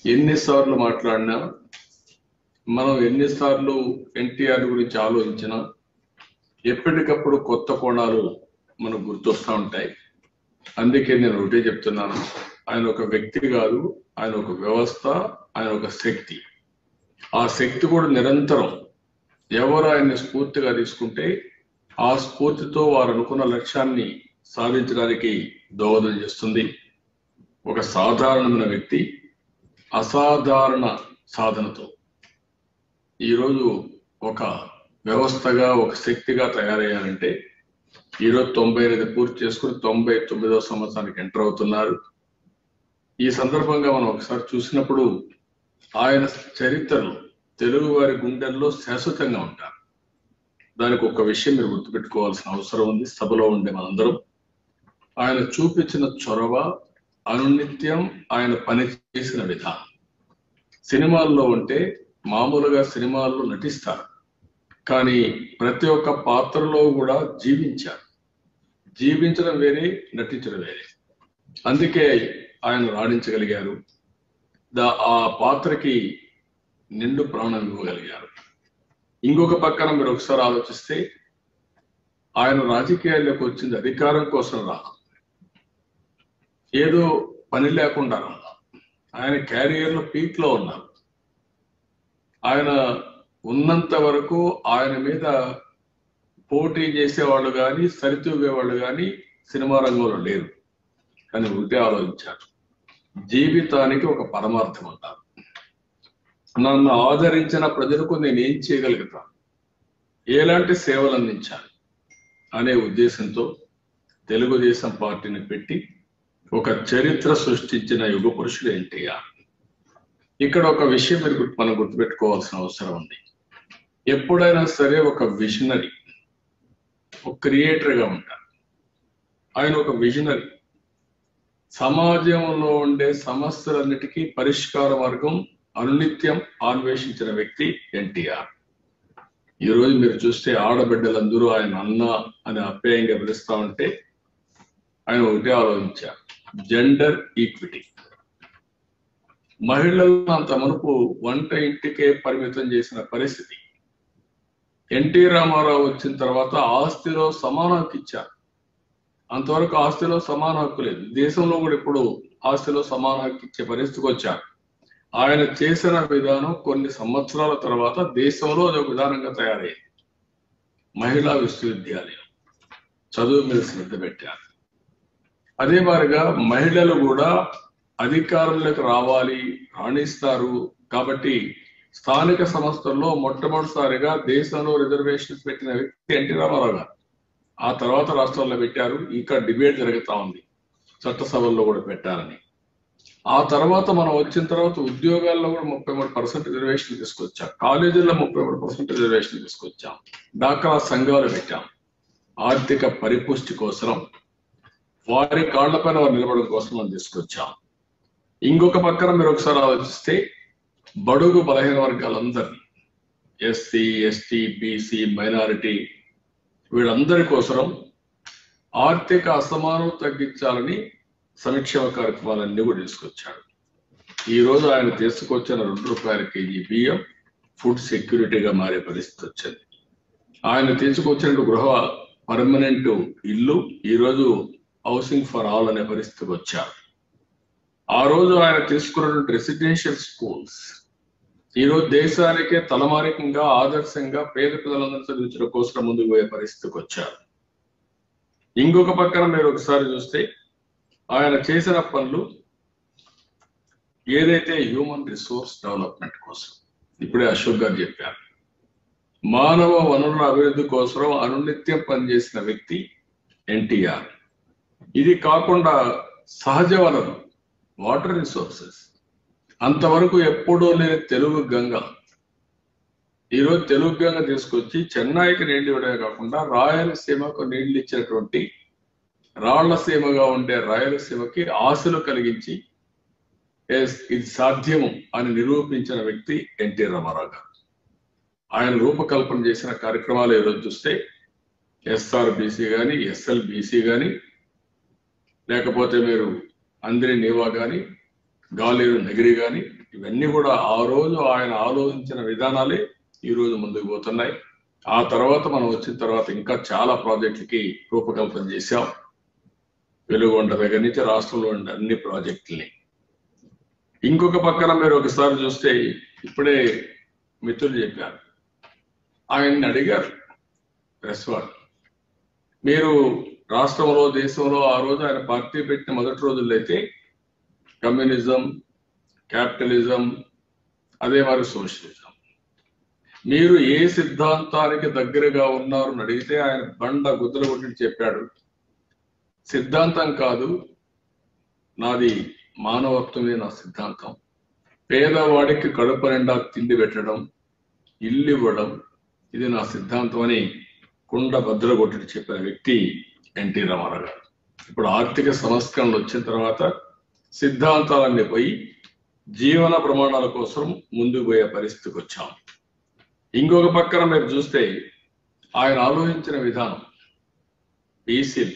ఎన్నిసార్లు మాట్లాడినా, మనం ఎన్నిసార్లు ఎన్టీఆర్ గురించి ఆలోచించినా ఎప్పటికప్పుడు కొత్త కోణాలు మనకు గుర్తొస్తూ ఉంటాయి. అందుకే నేను ఒకటే చెప్తున్నాను, ఆయన ఒక వ్యక్తి కాదు, ఆయన ఒక వ్యవస్థ, ఆయన ఒక శక్తి. ఆ శక్తి కూడా నిరంతరం ఎవరు ఆయన్ని స్ఫూర్తిగా తీసుకుంటే ఆ స్ఫూర్తితో వారు అనుకున్న లక్ష్యాన్ని సాధించడానికి దోహదం చేస్తుంది. ఒక సాధారణమైన వ్యక్తి అసాధారణ సాధనతో ఈరోజు ఒక వ్యవస్థగా, ఒక శక్తిగా తయారయ్యారంటే ఈరోజు 98 పూర్తి చేసుకుని 99వ సంవత్సరానికి ఎంటర్ అవుతున్నారు. ఈ సందర్భంగా మనం ఒకసారి చూసినప్పుడు ఆయన చరిత్రలో తెలుగు వారి గుండెల్లో శాశ్వతంగా ఉంటారు. దానికి ఒక విషయం మీరు గుర్తుపెట్టుకోవాల్సిన అవసరం ఉంది. సభలో ఉండే మనందరం ఆయన చూపించిన చొరవ, అనునిత్యం ఆయన పని చేసిన విధానం. సినిమాల్లో ఉంటే మామూలుగా సినిమాల్లో నటిస్తారు, కానీ ప్రతి ఒక్క పాత్రలో కూడా జీవించారు. జీవించడం వేరే, నటించడం వేరే. అందుకే ఆయన రాణించగలిగారు, ఆ పాత్రకి నిండు ప్రాణం ఇవ్వగలిగారు. ఇంకొక పక్కన మీరు ఒకసారి ఆలోచిస్తే ఆయన రాజకీయాల్లోకి వచ్చింది అధికారం కోసం రాదు, ఏదో పని లేకుండా రాదు. ఆయన క్యారియర్లో పీక్ లో ఉన్నారు. ఆయన ఉన్నంత వరకు ఆయన మీద పోటీ చేసేవాళ్ళు కానీ, సరితూగేవాళ్ళు కానీ సినిమా రంగంలో లేరు. కానీ ఒకటే ఆలోచించారు, జీవితానికి ఒక పరమార్థం అంటారు. నన్ను ఆదరించిన ప్రజలకు నేను ఏం చేయగలుగుతాను, ఎలాంటి సేవలు అందించాలి అనే ఉద్దేశంతో తెలుగుదేశం పార్టీని పెట్టి ఒక చరిత్ర సృష్టించిన యుగ పురుషుడు ఎన్టీఆర్. ఇక్కడ ఒక విషయం మనం గుర్తుపెట్టుకోవాల్సిన అవసరం ఉంది. ఎప్పుడైనా సరే ఒక విజనరీ, ఒక క్రియేటర్గా ఉంటారు. ఆయన ఒక విజనరీ. సమాజంలో ఉండే సమస్యలన్నిటికీ పరిష్కార మార్గం అనునిత్యం అన్వేషించిన వ్యక్తి ఎన్టీఆర్. ఈరోజు మీరు చూస్తే ఆడబిడ్డలందరూ ఆయన అన్న అని అప్యాయంగా పిలుస్తా ఉంటే ఆయన ఒకటే ఆలోచించారు, జెండర్ ఈక్విటీ. మహిళలను అంత మునుపు వంట ఇంటికే పరిమితం చేసిన పరిస్థితి. ఎన్టీ రామారావు వచ్చిన తర్వాత ఆస్తిలో సమాన హక్కు ఇచ్చారు. అంతవరకు ఆస్తిలో సమాన హక్కు లేదు. దేశంలో కూడా ఇప్పుడు ఆస్తిలో సమాన హక్కు ఇచ్చే పరిస్థితికి వచ్చారు. ఆయన చేసిన విధానం కొన్ని సంవత్సరాల తర్వాత దేశంలో అదొక విధానంగా తయారైంది. మహిళా విశ్వవిద్యాలయం, చదువు మీద శ్రద్ధ పెట్టారు. అదే మాదిరిగా మహిళలు కూడా అధికారంలోకి రావాలి, రాణిస్తారు. కాబట్టి స్థానిక సంస్థల్లో మొట్టమొదటిసారిగా దేశంలో రిజర్వేషన్స్ పెట్టిన వ్యక్తి ఎన్టీ రామారావు గారు. ఆ తర్వాత రాష్ట్రాల్లో పెట్టారు. ఇంకా డిబేట్ జరుగుతా ఉంది, చట్టసభల్లో కూడా పెట్టాలని. ఆ తర్వాత మనం వచ్చిన తర్వాత ఉద్యోగాల్లో కూడా 33% రిజర్వేషన్ తీసుకొచ్చాం, కాలేజీల్లో 33% రిజర్వేషన్ తీసుకొచ్చాం, డాక్రా సంఘాలు పెట్టాం. ఆర్థిక పరిపుష్టి కోసం, వారి కాళ్లపైన వారు నిలబడడం కోసం మనం తీసుకొచ్చాం. ఇంకొక పక్కన మీరు ఒకసారి ఆలోచిస్తే బడుగు బలహీన వర్గాలందరినీ, ఎస్సీ, ఎస్టీ, బీసీ, మైనారిటీ, వీళ్ళందరి కోసం ఆర్థిక అసమానం తగ్గించాలని సంక్షేమ కార్యక్రమాలన్నీ కూడా తీసుకొచ్చాడు. ఈ రోజు ఆయన తీసుకొచ్చిన ₹2 కేజీ బియ్యం ఫుడ్ సెక్యూరిటీగా మారే పరిస్థితి వచ్చింది. ఆయన తీసుకొచ్చిన గృహ పర్మనెంట్ ఇల్లు ఈరోజు హౌసింగ్ ఫర్ ఆల్ అనే పరిస్థితికి వచ్చారు. ఆ రోజు ఆయన తీసుకున్నటువంటి రెసిడెన్షియల్ స్కూల్స్ ఈరోజు దేశానికే తలమానికంగా, ఆదర్శంగా పేద పిల్లలందరూ చదివించడం కోసం ముందుకు పోయే పరిస్థితికి వచ్చారు. ఇంకొక పక్కన మీరు ఒకసారి చూస్తే ఆయన చేసిన పనులు ఏదైతే హ్యూమన్ రిసోర్స్ డెవలప్మెంట్ కోసం, ఇప్పుడే అశోక్ గారు చెప్పారు, మానవ వనరుల అభివృద్ధి కోసం అనునిత్యం పనిచేసిన వ్యక్తి ఎన్టీఆర్. ఇది కాకుండా సహజ వనరులు, వాటర్ రిసోర్సెస్, అంతవరకు ఎప్పుడూ లేని తెలుగు గంగ, ఈరోజు తెలుగు గంగ తీసుకొచ్చి చెన్నైకి నీళ్లు ఇవ్వడమే కాకుండా రాయలసీమకు నీళ్లు ఇచ్చినటువంటి, రాళ్లసీమగా ఉండే రాయలసీమకి ఆశలు కలిగించి ఇది సాధ్యము అని నిరూపించిన వ్యక్తి ఎన్టీ రామారావు గారు. ఆయన రూపకల్పన చేసిన కార్యక్రమాలు ఈరోజు చూస్తే ఎస్ఆర్బిసి కానీ, ఎస్ఎల్బిసి కానీ, లేకపోతే మీరు అందరి నీవా కానీ, గాలేరు నగిరి కానీ, ఇవన్నీ కూడా ఆ రోజు ఆయన ఆలోచించిన విధానాలే ఈ రోజు ముందుకు పోతున్నాయి. ఆ తర్వాత మనం వచ్చిన తర్వాత ఇంకా చాలా ప్రాజెక్టులకి రూపకల్పన చేశాం. వెలుగొండ దగ్గర నుంచి రాష్ట్రంలో ఉండే అన్ని ప్రాజెక్టుల్ని. ఇంకొక పక్కన మీరు ఒకసారి చూస్తే ఇప్పుడే మిత్రులు చెప్పారు, ఆయన్ని అడిగారు ప్రెస్ వాళ్ళు, మీరు రాష్ట్రంలో దేశంలో ఆ రోజు ఆయన పార్టీ పెట్టిన మొదటి రోజుల్లో అయితే కమ్యూనిజం, క్యాపిటలిజం, అదే మరి సోషలిజం, మీరు ఏ సిద్ధాంతానికి దగ్గరగా ఉన్నారని అడిగితే ఆయన బండ గుద్దలు కొట్టి చెప్పాడు, సిద్ధాంతం కాదు నాది మానవత్వమే నా సిద్ధాంతం, పేదవాడికి కడుపు నిండా తిండి పెట్టడం, ఇల్లు ఇవ్వడం, ఇది నా సిద్ధాంతం అని కుండ బద్దలు కొట్టి చెప్పిన వ్యక్తి ఎన్టీ రామారావు గారు. ఇప్పుడు ఆర్థిక సంస్కరణలు వచ్చిన తర్వాత సిద్ధాంతాలన్నీ పోయి జీవన ప్రమాణాల కోసం ముందుకు పోయే పరిస్థితికి వచ్చాం. ఇంకొక పక్కన మీరు చూస్తే ఆయన ఆలోచించిన విధానం, బీసీలు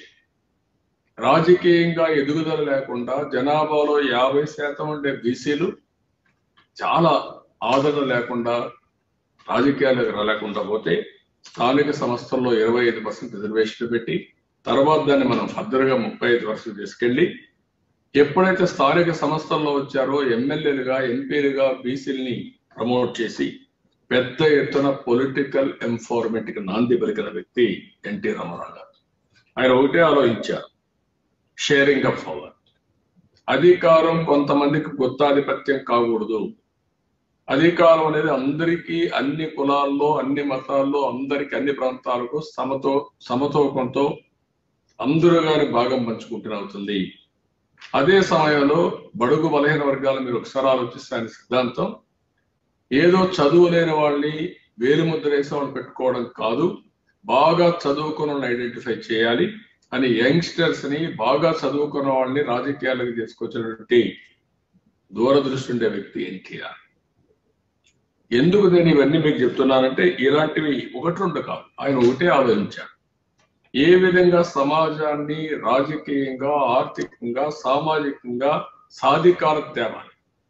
రాజకీయంగా ఎదుగుదల లేకుండా జనాభాలో 50% ఉండే బీసీలు చాలా ఆదరణ లేకుండా రాజకీయాలకు రాలేకుండా పోతే స్థానిక సంస్థల్లో 25% రిజర్వేషన్ పెట్టి తర్వాత దాన్ని మనం ఫర్దర్గా 35% తీసుకెళ్లి ఎప్పుడైతే స్థానిక సంస్థల్లో వచ్చారో ఎమ్మెల్యేలుగా, ఎంపీలుగా బీసీలని ప్రమోట్ చేసి పెద్ద ఎత్తున పొలిటికల్ ఎంపవర్మెంట్ కి నాంది పలికిన వ్యక్తి ఎన్టీ రామారావు గారు. ఆయన ఒకటే ఆలోచించారు, షేరింగ్ ఆఫ్ పవర్. అధికారం కొంతమందికి గుత్తాధిపత్యం కాకూడదు. అధికారం అనేది అందరికీ, అన్ని కులాల్లో, అన్ని మతాల్లో, అందరికి, అన్ని ప్రాంతాలకు సమతూకంతో అందరూ గారి భాగం పంచుకుంటూనే అవుతుంది. అదే సమయంలో బడుగు బలహీన వర్గాలు మీరు ఒకసారి ఆలోచిస్తే ఆయన సిద్ధాంతం ఏదో చదువు లేని వాళ్ళని వేలుముద్ర వేసే వాళ్ళు పెట్టుకోవడం కాదు, బాగా చదువుకున్న వాళ్ళని ఐడెంటిఫై చేయాలి అని యంగ్స్టర్స్ ని, బాగా చదువుకున్న వాళ్ళని రాజకీయాలకు తీసుకొచ్చినటువంటి దూరదృష్టి ఉండే వ్యక్తి ఎన్టీఆర్. ఎందుకు నేను ఇవన్నీ మీకు చెప్తున్నానంటే ఇలాంటివి ఒకటి రెండు కాదు, ఆయన ఒకటే ఆలోచించాడు, ఏ విధంగా సమాజాన్ని రాజకీయంగా, ఆర్థికంగా, సామాజికంగా సాధికార తేవాలి.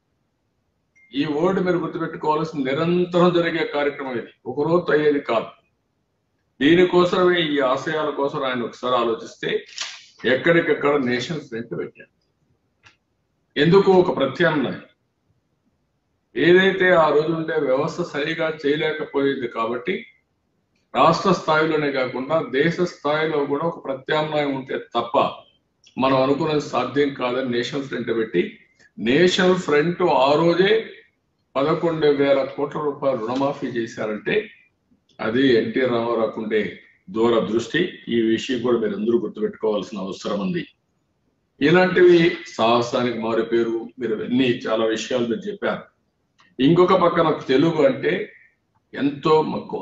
ఈ వర్డ్ మీరు గుర్తుపెట్టుకోవాల్సిన నిరంతరం జరిగే కార్యక్రమం ఇది, ఒకరోజు అయ్యేది కాదు. దీనికోసమే, ఈ ఆశయాల కోసం ఆయన ఒకసారి ఆలోచిస్తే ఎక్కడికెక్కడ నేషన్ ఫ్రంట్ పెట్టారు. ఎందుకు ఒక ప్రత్యామ్నాయం, ఏదైతే ఆ రోజు ఉండే వ్యవస్థ సరిగా చేయలేకపోయింది కాబట్టి రాష్ట్ర స్థాయిలోనే కాకుండా దేశ స్థాయిలో కూడా ఒక ప్రత్యామ్నాయం ఉంటే తప్ప మనం అనుకున్నది సాధ్యం కాదని నేషనల్ ఫ్రంట్ పెట్టి, నేషనల్ ఫ్రంట్ ఆ రోజే 11,000 కోట్ల రూపాయలు రుణమాఫీ చేశారంటే అది ఎన్టీ రామారావుకు ఉండే దూరదృష్టి. ఈ విషయం కూడా మీరు అందరూ గుర్తుపెట్టుకోవాల్సిన అవసరం ఉంది. ఇలాంటివి సాహసానికి మారు పేరు, మీరు అన్ని చాలా విషయాలు మీరు చెప్పారు. ఇంకొక పక్కన తెలుగు అంటే ఎంతో మక్కువ.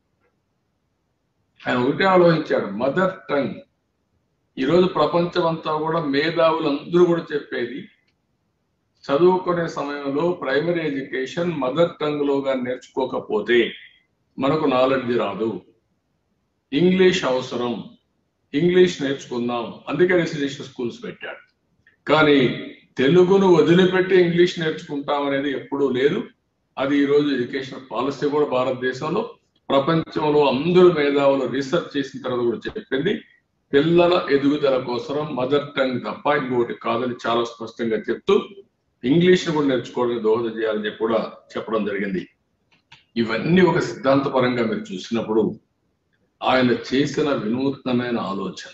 ఆయన ఒకటే ఆలోచించాడు, మదర్ టంగ్. ఈరోజు ప్రపంచం అంతా కూడా మేధావులు అందరూ కూడా చెప్పేది, చదువుకునే సమయంలో ప్రైమరీ ఎడ్యుకేషన్ మదర్ టంగ్ లోగా నేర్చుకోకపోతే మనకు నాలెడ్జ్ రాదు, ఇంగ్లీష్ అవసరం, ఇంగ్లీష్ నేర్చుకుందాం, అందుకే రెసిడెన్షియల్ స్కూల్స్ పెట్టాడు. కానీ తెలుగును వదిలిపెట్టి ఇంగ్లీష్ నేర్చుకుంటాం అనేది ఎప్పుడూ లేదు. అది ఈరోజు ఎడ్యుకేషన్ పాలసీ కూడా భారతదేశంలో, ప్రపంచంలో అందరూ మేధావులు రీసెర్చ్ చేసిన తర్వాత కూడా చెప్పింది, పిల్లల ఎదుగుదల కోసం మదర్ టంగ్ తప్ప ఇంకోటి కాదని చాలా స్పష్టంగా చెప్తూ ఇంగ్లీష్ కూడా నేర్చుకోవడానికి దోహదం చేయాలని కూడా చెప్పడం జరిగింది. ఇవన్నీ ఒక సిద్ధాంతపరంగా మీరు చూసినప్పుడు ఆయన చేసిన వినూత్నమైన ఆలోచన,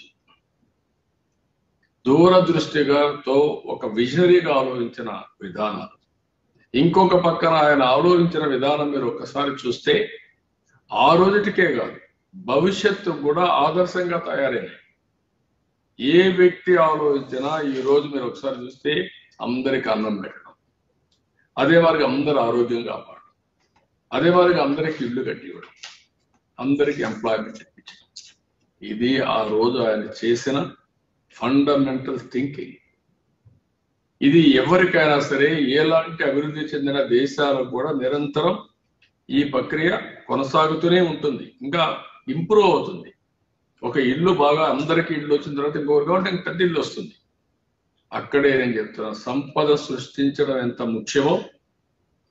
దూరదృష్టిగాతో ఒక విజనరీగా ఆలోచించిన విధానాలు. ఇంకొక పక్కన ఆయన ఆలోచించిన విధానం మీరు ఒక్కసారి చూస్తే ఆ రోజుటికే కాదు, భవిష్యత్తు కూడా ఆదర్శంగా తయారైనాయి. ఏ వ్యక్తి ఆలోచించినా ఈ రోజు మీరు ఒకసారి చూస్తే అందరికి అన్నం పెట్టడం, అదే వారికి అందరు ఆరోగ్యం కాపాడడం, అదే వారికి అందరికి ఇల్లు కట్టి ఇవ్వడం, అందరికి ఎంప్లాయ్మెంట్ ఇప్పించడం, ఇది ఆ రోజు ఆయన చేసిన ఫండమెంటల్ థింకింగ్. ఇది ఎవరికైనా సరే, ఎలాంటి అభివృద్ధి చెందిన దేశాలకు కూడా నిరంతరం ఈ ప్రక్రియ కొనసాగుతూనే ఉంటుంది, ఇంకా ఇంప్రూవ్ అవుతుంది. ఒక ఇల్లు బాగా అందరికీ ఇల్లు వచ్చిన తర్వాత ఇంకొకరు కాబట్టి ఇంక పెద్ద ఇల్లు వస్తుంది. అక్కడే నేను చెప్తున్నా, సంపద సృష్టించడం ఎంత ముఖ్యమో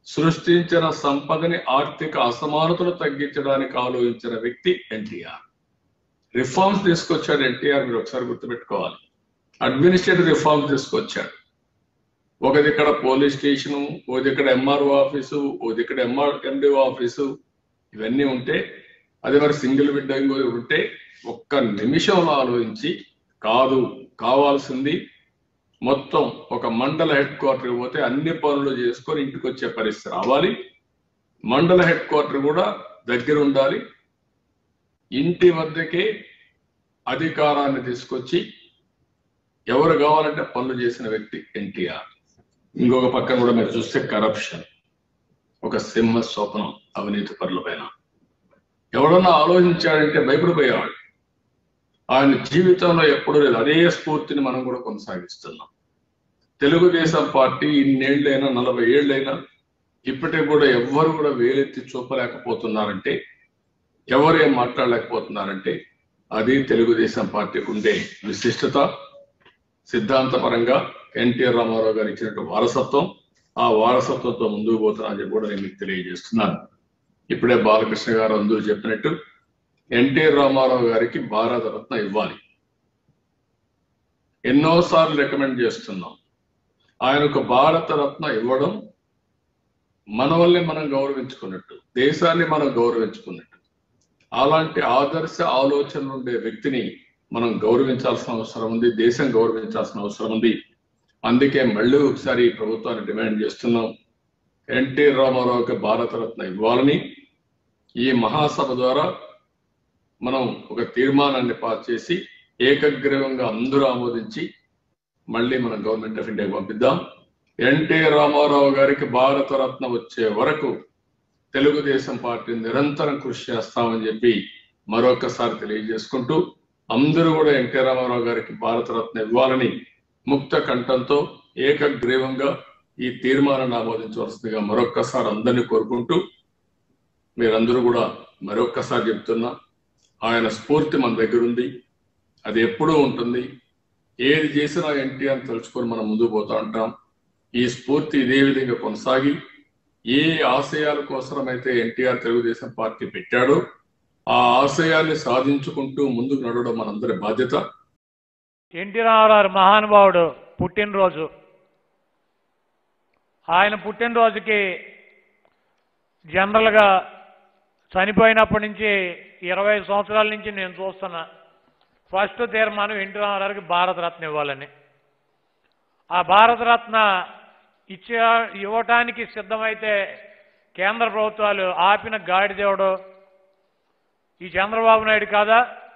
సృష్టించిన సంపదని ఆర్థిక అసమానతలు తగ్గించడానికి ఆలోచించిన వ్యక్తి ఎన్టీఆర్. రిఫార్మ్స్ తీసుకొచ్చాడు ఎన్టీఆర్, మీరు ఒకసారి గుర్తుపెట్టుకోవాలి. అడ్మినిస్ట్రేటివ్ రిఫార్మ్స్ తీసుకొచ్చాడు. ఒక దిక్కడ పోలీస్ స్టేషను, ఓ దిక్కడ ఎంఆర్ఓ ఆఫీసు, ఓ దిక్కడ ఎండిఓ ఆఫీసు, ఇవన్నీ ఉంటే అది మరి సింగిల్ విండోయింగ్ ఉంటే ఒక్క నిమిషంలో ఆలోచించి కాదు, కావాల్సింది మొత్తం ఒక మండల హెడ్ క్వార్టర్ పోతే అన్ని పనులు చేసుకొని ఇంటికి వచ్చే పరిస్థితి రావాలి. మండల హెడ్ క్వార్టర్ కూడా దగ్గర ఉండాలి. ఇంటి వద్దకే అధికారాన్ని తీసుకొచ్చి ఎవరు కావాలంటే పనులు చేసిన వ్యక్తి ఎన్టీఆర్. ఇంకొక పక్కన కూడా మీరు చూస్తే కరప్షన్, ఒక సింహ స్వప్నం అవినీతి పరుల పైన. ఎవడన్నా ఆలోచించాడంటే భయపడిపోయేవాడు. ఆయన జీవితంలో ఎప్పుడూ లేదు. అదే స్ఫూర్తిని మనం కూడా కొనసాగిస్తున్నాం. తెలుగుదేశం పార్టీ ఇన్నేళ్లైనా 40 ఏళ్ళైనా ఇప్పటికి కూడా ఎవ్వరు కూడా వేలెత్తి చూపలేకపోతున్నారంటే, ఎవరు ఏం మాట్లాడలేకపోతున్నారంటే అది తెలుగుదేశం పార్టీకి ఉండే విశిష్టత. సిద్ధాంతపరంగా ఎన్టీఆర్ రామారావు గారు ఇచ్చినట్టు వారసత్వం, ఆ వారసత్వంతో ముందుకు పోతున్నా అని కూడా నేను మీకు తెలియజేస్తున్నాను. ఇప్పుడే బాలకృష్ణ గారు అందరూ చెప్పినట్టు ఎన్టీఆర్ రామారావు గారికి భారతరత్న ఇవ్వాలి. ఎన్నోసార్లు రికమెండ్ చేస్తున్నాం. ఆయనకు భారతరత్న ఇవ్వడం మన వల్లే మనం గౌరవించుకున్నట్టు, దేశాన్ని మనం గౌరవించుకున్నట్టు. అలాంటి ఆదర్శ ఆలోచనలు ఉండే వ్యక్తిని మనం గౌరవించాల్సిన అవసరం ఉంది, దేశం గౌరవించాల్సిన అవసరం ఉంది. అందుకే మళ్ళీ ఒకసారి ఈ ప్రభుత్వాన్ని డిమాండ్ చేస్తున్నాం, ఎన్టీ రామారావుకి భారతరత్న ఇవ్వాలని. ఈ మహాసభ ద్వారా మనం ఒక తీర్మానాన్ని పాస్ చేసి ఏకగ్రీవంగా అందరూ ఆమోదించి మళ్ళీ మనం గవర్నమెంట్ ఆఫ్ ఇండియాకి పంపిద్దాం. ఎన్టీ రామారావు గారికి భారతరత్న వచ్చే వరకు తెలుగుదేశం పార్టీ నిరంతరం కృషి చేస్తామని చెప్పి మరొకసారి తెలియజేసుకుంటూ, అందరూ కూడా ఎన్టీ రామారావు గారికి భారతరత్న ఇవ్వాలని ముక్త కంఠంతో ఏకగ్రీవంగా ఈ తీర్మానాన్ని ఆమోదించవలసిందిగా మరొక్కసారి అందరినీ కోరుకుంటూ, మీరందరూ కూడా మరొక్కసారి చెప్తున్నా, ఆయన స్ఫూర్తి మన దగ్గర ఉంది, అది ఎప్పుడూ ఉంటుంది. ఏది చేసినా ఎన్టీఆర్ తలుచుకొని మనం ముందుకు పోతా ఉంటాం. ఈ స్ఫూర్తి ఇదే విధంగా కొనసాగి ఏ ఆశయాల కోసమైతే ఎన్టీఆర్ తెలుగుదేశం పార్టీ పెట్టాడో ఆ ఆశయాన్ని సాధించుకుంటూ ముందుకు నడవడం మనందరి బాధ్యత. ఎన్టీ రామారావు మహానుభావుడు పుట్టినరోజు, ఆయన పుట్టినరోజుకి జనరల్గా చనిపోయినప్పటి నుంచి 20 సంవత్సరాల నుంచి నేను చూస్తున్నా, ఫస్ట్ తీర్మానం ఎన్టీ రామారావుకి భారతరత్న ఇవ్వాలని. ఆ భారతరత్న ఇవ్వటానికి సిద్ధమైతే కేంద్ర ప్రభుత్వాలు ఆపిన గాడిదేవుడు ఈ చంద్రబాబు నాయుడు కాదా?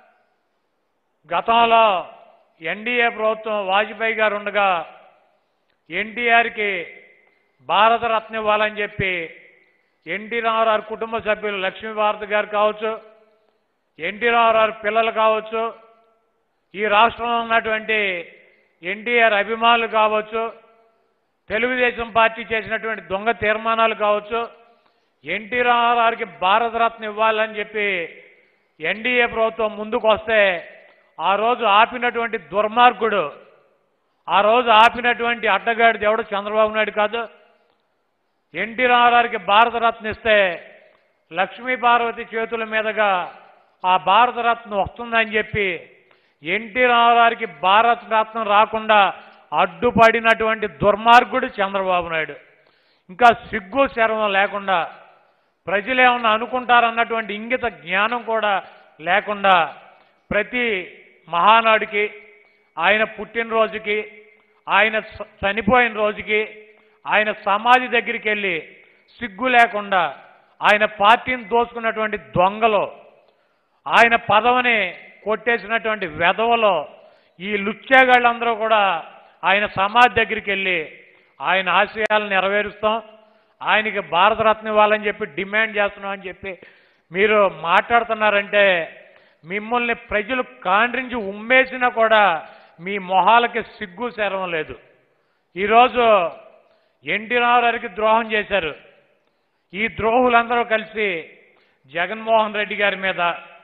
గతంలో ఎన్డీఏ ప్రభుత్వం వాజ్పేయి గారు ఉండగా ఎన్టీఆర్కి భారతరత్న ఇవ్వాలని చెప్పి ఎన్టీ రామారావు కుటుంబ సభ్యులు లక్ష్మీభారతి గారు కావచ్చు, ఎన్టీ రామారావు పిల్లలు కావచ్చు, ఈ రాష్ట్రంలో ఉన్నటువంటి ఎన్టీఆర్ అభిమానులు కావచ్చు, తెలుగుదేశం పార్టీ చేసినటువంటి దొంగ తీర్మానాలు కావచ్చు, ఎన్టీ రామారావుకి భారతరత్న ఇవ్వాలని చెప్పి ఎన్డీఏ ప్రభుత్వం ముందుకు వస్తే ఆ రోజు ఆపినటువంటి దుర్మార్గుడు, ఆ రోజు ఆపినటువంటి అడ్డగాడి దేవుడు చంద్రబాబు నాయుడు కాదు. ఎన్టీ రామారావుకి భారతరత్న ఇస్తే లక్ష్మీపార్వతి చేతుల మీదుగా ఆ భారతరత్న వస్తుందని చెప్పి ఎన్టీ రామారావుకి భారతరత్న రాకుండా అడ్డుపడినటువంటి దుర్మార్గుడు చంద్రబాబు నాయుడు. ఇంకా సిగ్గు శరవం లేకుండా, ప్రజలేమన్నా అనుకుంటారన్నటువంటి ఇంగిత జ్ఞానం కూడా లేకుండా ప్రతి మహానాడుకి, ఆయన పుట్టినరోజుకి, ఆయన చనిపోయిన రోజుకి, ఆయన సమాధి దగ్గరికి వెళ్ళి సిగ్గు లేకుండా ఆయన పార్టీని దోచుకున్నటువంటి దొంగలో, ఆయన పదవిని కొట్టేసినటువంటి వెధవలో ఈ లుచ్చేగాళ్ళందరూ కూడా ఆయన సమాధి దగ్గరికి వెళ్ళి ఆయన ఆశయాలను నెరవేరుస్తాం, ఆయనకి భారతరత్న ఇవ్వాలని చెప్పి డిమాండ్ చేస్తున్నాం అని చెప్పి మీరు మాట్లాడుతున్నారంటే మిమ్మల్ని ప్రజలు కాండ్రించి ఉమ్మేసినా కూడా మీ మొహాలకి సిగ్గు శరం లేదు. ఈరోజు ఎన్టీ రామారావుకి ద్రోహం చేశారు. ఈ ద్రోహులందరూ కలిసి జగన్మోహన్ రెడ్డి గారి మీద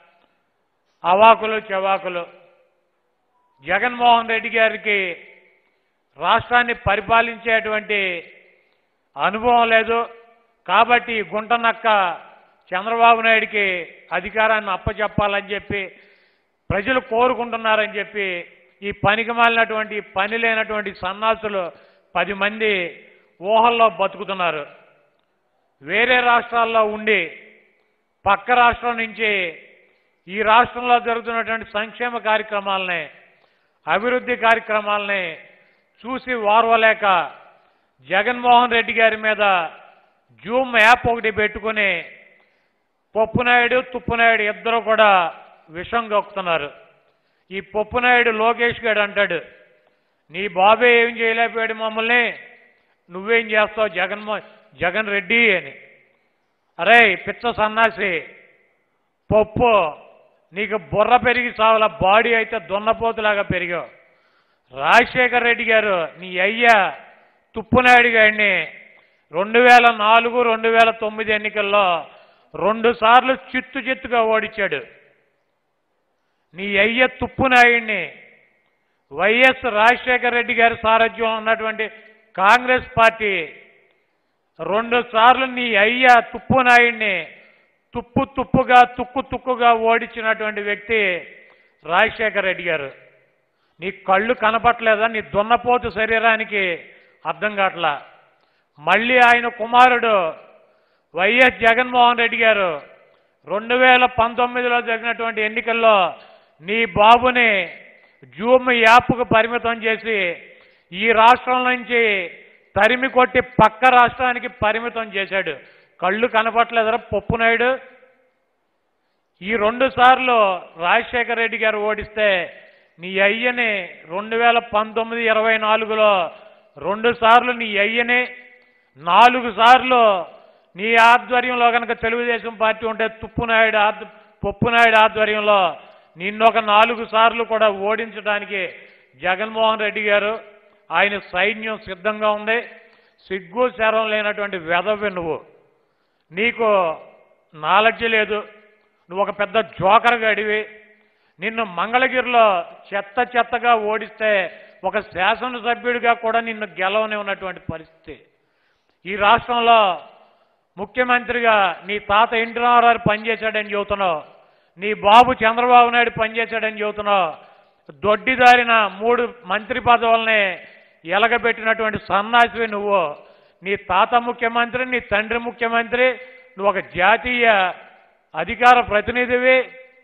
అవాకులు చెవాకులు. జగన్మోహన్ రెడ్డి గారికి రాష్ట్రాన్ని పరిపాలించేటువంటి అనుభవం లేదు, కాబట్టి గుంటనక్క చంద్రబాబు నాయుడికి అధికారాన్ని అప్పచెప్పాలని చెప్పి ప్రజలు కోరుకుంటున్నారని చెప్పి ఈ పనికి మాలినటువంటి పని లేనటువంటి సన్నాసులు 10 మంది ఊహల్లో బతుకుతున్నారు. వేరే రాష్ట్రాల్లో ఉండి పక్క రాష్ట్రం నుంచి ఈ రాష్ట్రంలో జరుగుతున్నటువంటి సంక్షేమ కార్యక్రమాలని, అభివృద్ధి కార్యక్రమాలని చూసి వారవలేక జగన్మోహన్ రెడ్డి గారి మీద జూమ్ యాప్ ఒకటి పెట్టుకుని పప్పునాయుడు తుప్పునాయుడు ఇద్దరు కూడా విషం గొక్కుతున్నారు. ఈ పప్పునాయుడు లోకేష్ గారు అంటాడు, నీ బాబే ఏం చేయలేకపోయాడు మమ్మల్ని, నువ్వేం చేస్తావు జగన్ రెడ్డి అని. అరే పిచ్చ సన్నాసి, పప్పు నీకు బుర్ర పెరిగి సావుల, బాడీ అయితే దున్నపోతులాగా పెరిగావు. రాజశేఖర్ రెడ్డి గారు నీ అయ్యా తుప్పునాయుడు గారిని 2004, 2009 ఎన్నికల్లో 2 సార్లు చిత్తుగా ఓడించాడు. నీ అయ్య తుప్పునాయుడిని వైఎస్ రాజశేఖర్ రెడ్డి గారి సారథ్యంలో ఉన్నటువంటి కాంగ్రెస్ పార్టీ 2 సార్లు నీ అయ్య తుప్పునాయుడిని తుక్కుగా ఓడించినటువంటి వ్యక్తి రాజశేఖర్ రెడ్డి గారు. నీ కళ్ళు కనపట్లేదా? నీ దున్నపోతు శరీరానికి అర్థం కావట్లా. మళ్ళీ ఆయన కుమారుడు వైఎస్ జగన్మోహన్ రెడ్డి గారు 2019లో జరిగినటువంటి ఎన్నికల్లో నీ బాబుని జూమ్ యాప్కు పరిమితం చేసి ఈ రాష్ట్రం నుంచి తరిమి కొట్టి పక్క రాష్ట్రానికి పరిమితం చేశాడు. కళ్ళు కనపట్లేదరా పప్పునాయుడు? ఈ 2 సార్లు రాజశేఖర్ రెడ్డి గారు ఓడిస్తే నీ అయ్యని 2019, 24లో 2 సార్లు నీ అయ్యని, 4 సార్లు నీ ఆధ్వర్యంలో కనుక తెలుగుదేశం పార్టీ ఉంటే పప్పునాయుడు ఆధ్వర్యంలో నిన్నొక 4 సార్లు కూడా ఓడించడానికి జగన్మోహన్ రెడ్డి గారు ఆయన సైన్యం సిద్ధంగా ఉంది. సిగ్గు శరం లేనటువంటి వెధవి నువ్వు. నీకు నాలెడ్జ్ లేదు, నువ్వు ఒక పెద్ద జోకర్ గడివి. నిన్ను మంగళగిరిలో చెత్తగా ఓడిస్తే ఒక శాసనసభ్యుడిగా కూడా నిన్ను గెలవని ఉన్నటువంటి పరిస్థితి. ఈ రాష్ట్రంలో ముఖ్యమంత్రిగా నీ తాత ఎన్టీ రామారావు పనిచేశాడని చెబుతున్నావు, నీ బాబు చంద్రబాబు నాయుడు పనిచేశాడని చెబుతున్నావు. దొడ్డిదారిన 3 మంత్రి పదవుల్ని ఎలగబెట్టినటువంటి సన్నాసివి నువ్వు. నీ తాత ముఖ్యమంత్రి, నీ తండ్రి ముఖ్యమంత్రి, నువ్వు ఒక జాతీయ అధికార ప్రతినిధివి.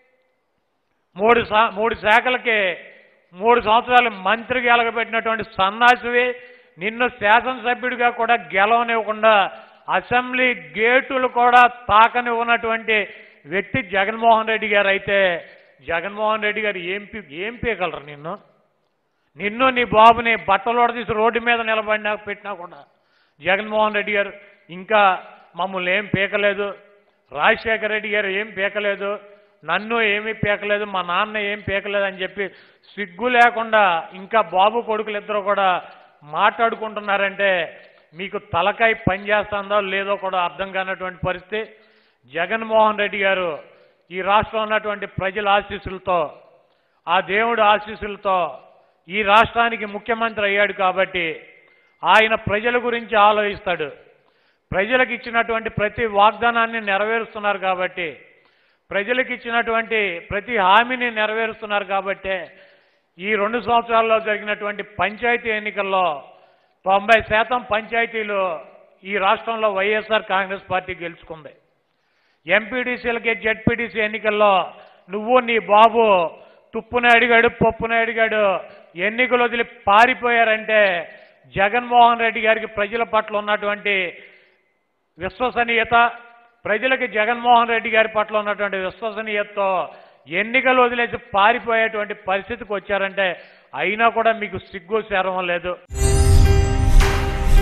3 శాఖలకి 3 సంవత్సరాలు మంత్రికి ఎలగబెట్టినటువంటి సన్నాసివి. నిన్ను శాసనసభ్యుడిగా కూడా గెలవనివ్వకుండా అసెంబ్లీ గేటులు కూడా తాకనివ్వనటువంటి వ్యక్తి జగన్మోహన్ రెడ్డి గారు. అయితే జగన్మోహన్ రెడ్డి గారు ఏం పీకలరు నిన్ను నీ బాబుని బట్టలోడ తీసి రోడ్డు మీద పెట్టినా కూడా జగన్మోహన్ రెడ్డి గారు ఇంకా మమ్మల్ని ఏం పీకలేదు, రాజశేఖర రెడ్డి గారు ఏం పీకలేదు, నన్ను ఏమీ పీకలేదు, మా నాన్న ఏం పీకలేదు అని చెప్పి సిగ్గు లేకుండా ఇంకా బాబు కొడుకులు ఇద్దరు కూడా మాట్లాడుకుంటున్నారంటే మీకు తలకాయ పనిచేస్తుందో లేదో కూడా అర్థం కానటువంటి పరిస్థితి. జగన్మోహన్ రెడ్డి గారు ఈ రాష్ట్రంలో ఉన్నటువంటి ప్రజల ఆశీస్సులతో, ఆ దేవుడి ఆశీస్సులతో ఈ రాష్ట్రానికి ముఖ్యమంత్రి అయ్యాడు కాబట్టి ఆయన ప్రజల గురించి ఆలోచిస్తాడు. ప్రజలకు ఇచ్చినటువంటి ప్రతి వాగ్దానాన్ని నెరవేరుస్తున్నారు కాబట్టి, ప్రజలకు ఇచ్చినటువంటి ప్రతి హామీని నెరవేరుస్తున్నారు కాబట్టి ఈ 2 సంవత్సరాల్లో జరిగినటువంటి పంచాయతీ ఎన్నికల్లో 90% పంచాయతీలు ఈ రాష్ట్రంలో వైఎస్ఆర్ కాంగ్రెస్ పార్టీ గెలుచుకుంది. ఎంపీడీసీలకి జెడ్పీటీసీ ఎన్నికల్లో నువ్వు నీ బాబు తుప్పునాయుడు పప్పునాయుడు ఎన్నికలు వదిలి పారిపోయారంటే జగన్మోహన్ రెడ్డి గారికి ప్రజల పట్ల ఉన్నటువంటి విశ్వసనీయత, ప్రజలకి జగన్మోహన్ రెడ్డి గారి పట్ల ఉన్నటువంటి విశ్వసనీయతతో ఎన్నికలు వదిలేసి పారిపోయేటువంటి పరిస్థితికి వచ్చారంటే అయినా కూడా మీకు సిగ్గు శరం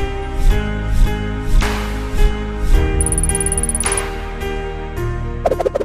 లేదు.